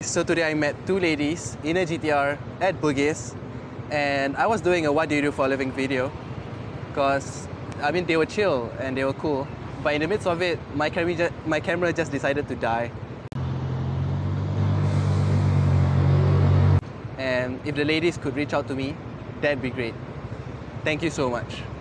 So today I met two ladies in a GTR at Bugis, and I was doing a "What do you do for a living" video, because I mean they were chill and they were cool. But in the midst of it, my camera just decided to die. And if the ladies could reach out to me, that'd be great. Thank you so much.